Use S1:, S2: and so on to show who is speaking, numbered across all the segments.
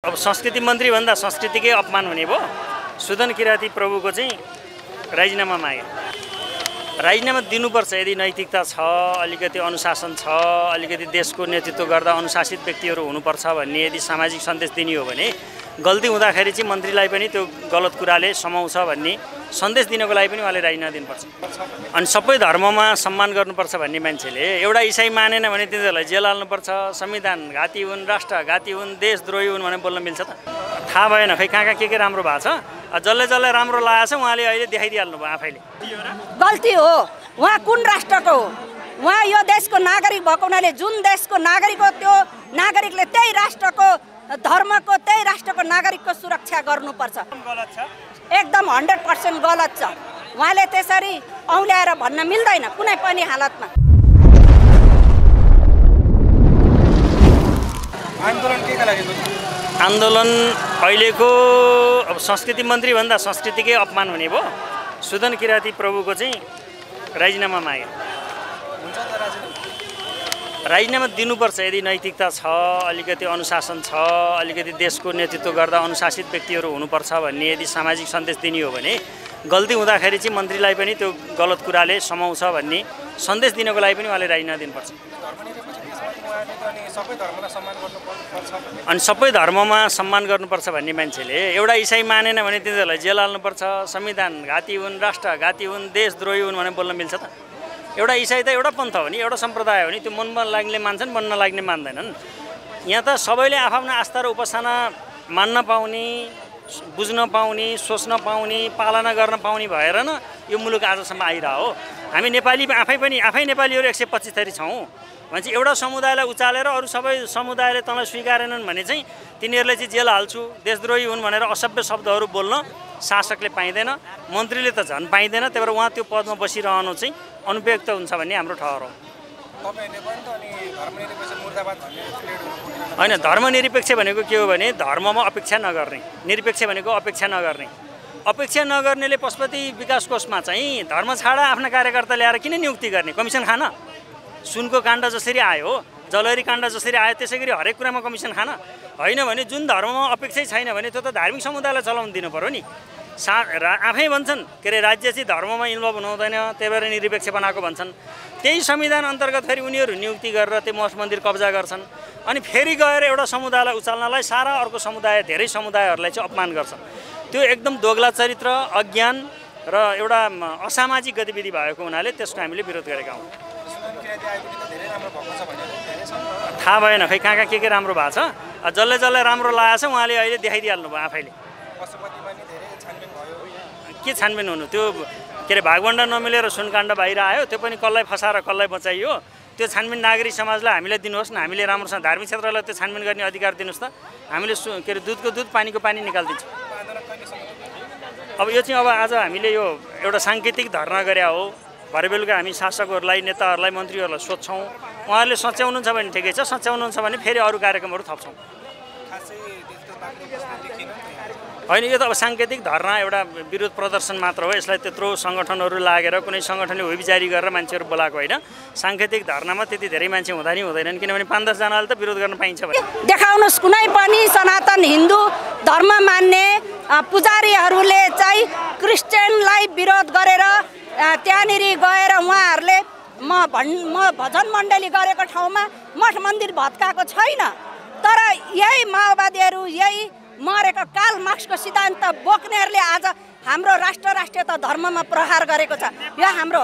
S1: अब संस्कृति मन्त्री भन्दा संस्कृतिकै अपमान हुने भयो। सुदन किराती प्रभुको चाहिँ राजीनामा मागे। राजीनामा दिनुपर्छ यदि नैतिकता छ, अलिकति अनुशासन छ, अलिकति देशको नेतृत्व गर्दा अनुशासित व्यक्तिहरू हुनुपर्छ भन्ने यदि सामाजिक सन्देश दिने हो भने गल्ती हुँदाखेरि चाहिँ मन्त्रीलाई पनि त्यो गलत कुराले समाउँछ भन्ने सन्देश दिनको लागि पनि उहाँले राजीनामा दिनुपर्छ। अनि सबै धर्ममा सम्मान गर्नुपर्छ भन्ने मान्छेले एउटा इसाई मानेन भने तिनीहरूलाई जेल हाल्नुपर्छ, संविधान घाती हुन्, राष्ट्रघाती हुन्, देशद्रोही हुन् भनेर बोल्न मिल्छ त? थाहा भएन खै कहाँ के राम्रो भएको छ। जसले जसले राम्रो लागेको छ उहाँले अहिले देखाइदिइहाल्नु भयो आफैले।
S2: गल्ती हो। उहाँ कुन राष्ट्रको हो? उहाँ यो देशको नागरिक भएको हुनाले जुन देशको नागरिक हो त्यो नागरिकले त्यही राष्ट्रको धर्मको त्यही राष्ट्रको नागरिकको सुरक्षा गर्नुपर्छ।
S1: गलत छ,
S2: एकदम 100% गलत छ। उहाँले त्यसरी औल्याएर भन्न मिल्दैन कुनै पनि हालतमा।
S3: आन्दोलन केका लागि?
S1: आन्दोलन अहिलेको अब संस्कृति मन्त्री भन्दा संस्कृतिकै अपमान हुने भयो। सुदन किराती प्रभुको चाहिँ राजीनामा मागे। राजीनामा दिनुपर्छ यदि नैतिकता छ, अलिकति अनुशासन छ, अलिकति देशको नेतृत्व गर्दा अनुशासित व्यक्तिहरू हुनुपर्छ भन्ने यदि सामाजिक सन्देश दिने हो भने गल्ती हुँदाखेरि चाहिँ मन्त्रीलाई पनि त्यो गलत कुराले समाउँछ भन्ने सन्देश दिनको लागि पनि उहाँले राजीनामा दिनुपर्छ। अनि सबै धर्ममा सम्मान गर्नुपर्छ भन्ने मान्छेले एउटा इसाई मानेन भने तिनीहरूलाई जेल हाल्नुपर्छ, संविधान घाती हुन्, राष्ट्रघाती हुन्, देशद्रोही हुन् भनेर बोल्न मिल्छ त? एउटा इसाई त एउटा पन्थ हो नि, एउटा सम्प्रदाय हो नि, त्यो मनमा लाग्ने मान्छन्, मन नलाग्ने मान्दैनन्। यहाँ त सबैले आफ्नो आस्था र उपासना मान्न पाउने, बुझ्न पाउने, सोच्न पाउने, पालना गर्न पाउने भएर न यो मुलुक आजसम्म आइरह्यो। हामी नेपाली आफै नेपालीहरू 125 छौँ भने चाहिँ एउटा समुदायलाई उचालेर अरू सबै समुदायले तँलाई स्वीकारेनन् भने चाहिँ तिनीहरूले चाहिँ जेल हाल्छु, देशद्रोही हुन् भनेर असभ्य शब्दहरू बोल्न शासकले पाइँदैन, मन्त्रीले त झन् पाइँदैन। त्यही भएर उहाँ त्यो पदमा बसिरहनु चाहिँ अनुपयुक्त हुन्छ भन्ने हाम्रो ठहर हो। होइन, धर्मनिरपेक्ष भनेको के हो भने धर्ममा अपेक्षा नगर्ने, निरपेक्ष भनेको अपेक्षा नगर्ने। अपेक्षा नगर्नेले पशुपति विकास कोषमा चाहिँ धर्म छाडा आफ्ना कार्यकर्ता ल्याएर किन नियुक्ति गर्ने? कमिसन खान? सुनको काण्ड जसरी आयो, जलहरी काण्ड जसरी आयो त्यसै गरी हरेक कुरामा कमिसन खान? होइन भने जुन धर्ममा अपेक्षै छैन भने त्यो त धार्मिक समुदायलाई चलाउन दिनु पर्यो नि। आफै भन्छन् के अरे राज्य चाहिँ धर्ममा इन्भल्भ हुनु हुँदैन, त्यही भएर निरपेक्ष बनाएको भन्छन्। त्यही संविधान अन्तर्गत फेरि उनीहरू नियुक्ति गरेर त्यो मठ मन्दिर कब्जा गर्छन् अनि फेरि गएर एउटा समुदायलाई उचाल्नलाई सारा अर्को समुदाय, धेरै समुदायहरूलाई चाहिँ अपमान गर्छन्। त्यो एकदम दोगला चरित्र, अज्ञान र एउटा असामाजिक गतिविधि भएको हुनाले त्यसको हामीले विरोध गरेका हौँ। थाहा भएन खै कहाँ के राम्रो भएको छ। जसले जसले राम्रो लागेको छ उहाँले अहिले देखाइदिइहाल्नु भयो आफैले। के छानबिन हुनु? त्यो के अरे भागवण्डा नमिलेर सुनकाण्ड बाहिर आयो, त्यो पनि कसलाई फसाएर कसलाई बचाइयो। त्यो छानबिन नागरिक समाजलाई हामीले दिनुहोस् न, हामीले राम्रोसँग धार्मिक क्षेत्रलाई त्यो छानबिन गर्ने अधिकार दिनुहोस् त। हामीले के अरे दुधको दुध पानीको पानी निकालिदिन्छौँ। अब यो चाहिँ अब आज हामीले यो एउटा साङ्केतिक धर्ना गरे हो। भरे बेलुका हामी शासकहरूलाई, नेताहरूलाई, मन्त्रीहरूलाई सोध्छौँ। उहाँहरूले सच्याउनुहुन्छ भने ठिकै छ, सच्याउनुहुन्छ भने फेरि अरू कार्यक्रमहरू थप्छौँ। होइन, यो त अब साङ्केतिक धर्ना एउटा विरोध प्रदर्शन मात्र हो। यसलाई त्यत्रो सङ्गठनहरू लागेर कुनै सङ्गठनले होइबिजारी गरेर मान्छेहरू बोलाएको होइन। साङ्केतिक धर्नामा त्यति धेरै मान्छे हुँदा नि हुँदैनन्, किनभने 5-10 जनाले त विरोध गर्न पाइन्छ भने।
S2: देखाउनुहोस् कुनै पनि सनातन हिन्दू धर्म मान्ने पुजारीहरूले चाहिँ क्रिस्चियनलाई विरोध गरेर त्यहाँनिर गएर उहाँहरूले म भजन मण्डली गरेको ठाउँमा मठ मन्दिर भत्काएको छैन। तर यही माओवादीहरू, यही मरेको कार्ल मार्क्सको सिद्धान्त बोक्नेहरूले आज हाम्रो राष्ट्रियता धर्ममा प्रहार गरेको छ। यो हाम्रो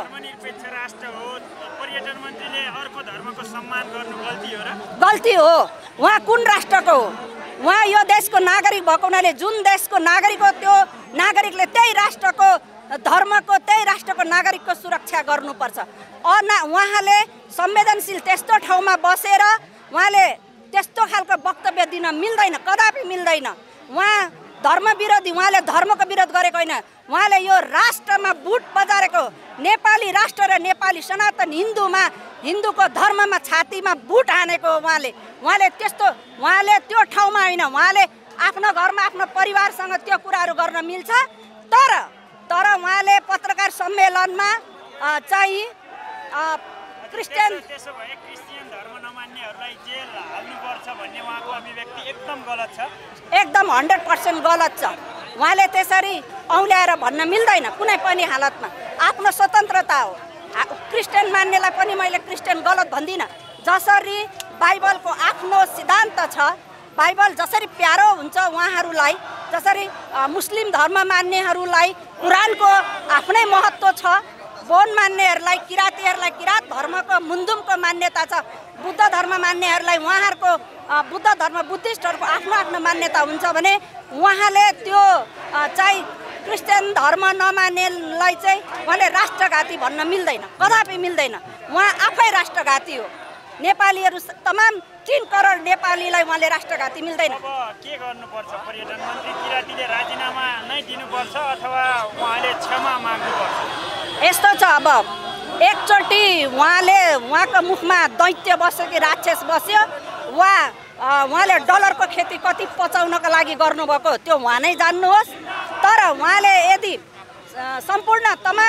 S2: गल्ती हो। उहाँ कुन राष्ट्रको हो? उहाँ यो देशको नागरिक भएको हुनाले जुन देशको नागरिक हो त्यो नागरिकले त्यही राष्ट्रको धर्मको त्यही राष्ट्रको नागरिकको सुरक्षा गर्नुपर्छ। उहाँले संवेदनशील त्यस्तो ठाउँमा बसेर उहाँले त्यस्तो खालको वक्तव्य दिन मिल्दैन, कदापि मिल्दैन। उहाँ धर्म विरोधी, उहाँले धर्मको विरोध गरेको होइन, उहाँले यो राष्ट्रमा बुट बजारेको, नेपाली राष्ट्र र नेपाली सनातन हिन्दूको धर्ममा छातीमा बुट हानेको उहाँले त्यो ठाउँमा होइन, उहाँले आफ्नो घरमा आफ्नो परिवारसँग त्यो कुराहरू गर्न मिल्छ। तर उहाँले पत्रकार सम्मेलनमा चाहिँ क्रिस्चियन
S1: मान्नेहरूलाई जेल हाल्नुपर्छ भन्ने उहाँको अभिव्यक्ति एकदम गलत छ।
S2: एकदम 100% गलत छ। उहाँले त्यसरी औल्याएर भन्न मिल्दैन कुनै पनि हालतमा। आफ्नो स्वतन्त्रता हो। क्रिस्चियन मान्नेलाई पनि मैले क्रिस्चियन गलत भन्दिनँ। जसरी बाइबलको आफ्नो सिद्धान्त छ, बाइबल जसरी प्यारो हुन्छ उहाँहरूलाई, जसरी मुस्लिम धर्म मान्नेहरूलाई कुरानको आफ्नै महत्त्व छ, बोन मान्नेहरूलाई, किराँतीहरूलाई किराँत धर्मको मुन्दुमको मान्यता छ, बुद्ध धर्म मान्नेहरूलाई उहाँहरूको बुद्ध धर्म बुद्धिस्टहरूको आफ्नो आफ्नो मान्यता हुन्छ भने उहाँले त्यो चाहिँ क्रिस्चियन धर्म नमान्नेलाई चाहिँ उहाँले राष्ट्रघाती भन्न मिल्दैन, कदापि मिल्दैन। उहाँ आफै राष्ट्रघाती हो। नेपालीहरू तमाम 3 करोड नेपालीलाई उहाँले राष्ट्रघाती मिल्दैन।
S1: अब के गर्नुपर्छ? पर्यटन मन्त्री किराँतीले राजीनामा नै दिनुपर्छ अथवा उहाँले क्षमा माग्नुपर्छ?
S2: यस्तो छ, अब एकचोटि उहाँको मुखमा दैत्य बस्यो कि राक्षस बस्यो, उहाँले डलरको खेती कति पचाउनको लागि गर्नुभएको त्यो उहाँ नै जान्नुहोस्। तर उहाँले यदि सम्पूर्ण तमाम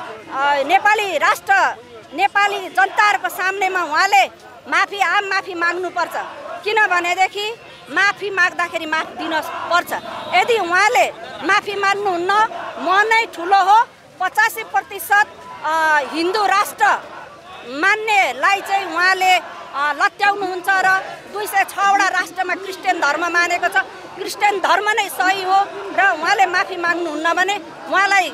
S2: नेपाली जनताहरूको सामनेमा उहाँले आम माफी माग्नुपर्छ। किनभनेदेखि माफी माग्दाखेरि माफी दिन पर्छ। यदि उहाँले माफी माग्नुहुन्न, म नै ठुलो हो, 85% हिन्दू राष्ट्र मान्नेलाई चाहिँ उहाँले लत्याउनुहुन्छ र 206वटा राष्ट्रमा क्रिस्चियन धर्म मानेको छ। क्रिस्चियन धर्म नै सही हो र उहाँले माफी माग्नुहुन्न भने उहाँलाई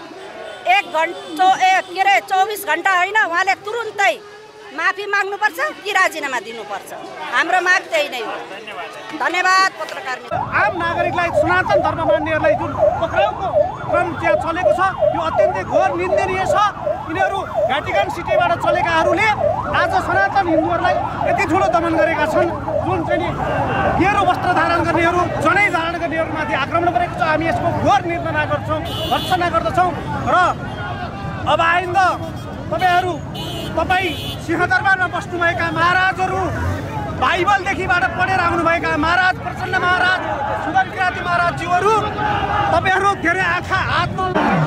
S2: 24 घण्टा होइन, उहाँले तुरुन्तै माफी माग्नुपर्छ कि राजीनामा दिनुपर्छ। हाम्रो माग त्यही नै हो। धन्यवाद पत्रकार।
S3: आम नागरिकलाई, सनातन धर्म मान्नेहरूलाई जुन पक्राउको क्रम त्यहाँ चलेको छ यो अत्यन्तै घोर निन्दनीय छ। यिनीहरू भ्याटिकन सिटीबाट चलेकाहरूले आज सनातन हिन्दूहरूलाई यति ठुलो दमन गरेका छन्। जुन चाहिँ गेरो वस्त्र धारण गर्नेहरू, जनै धारण गर्नेहरूमाथि आक्रमण गरेको छ। हामी यसको घोर निन्दना गर्छौँ, भर्त्सना गर्दछौँ। र अब आइन्दा तपाईँ सिंहदरबारमा बस्नुभएका महाराजहरू, बाइबलदेखिबाट पढेर आउनुभएका महाराज प्रसन्न महाराज, सुन्दर किराँती महाराजज्यूहरू, तपाईँहरू धेरै आँखा हातमा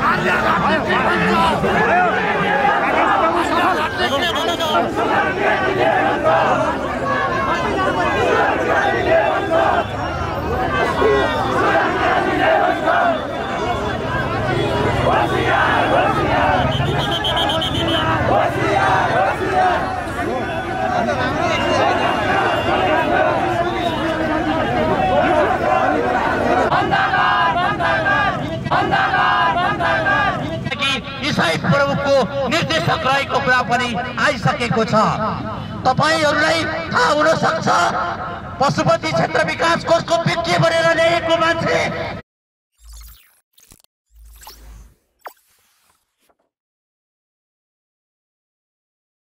S4: इसाई प्रभुको निर्देशक रहेको कुरा पनि आइसकेको छ। तपाईहरूलाई थाहा हुन सक्छ, पशुपति क्षेत्र विकास कोषको वित्तीय बनेर ल्याएको मान्छे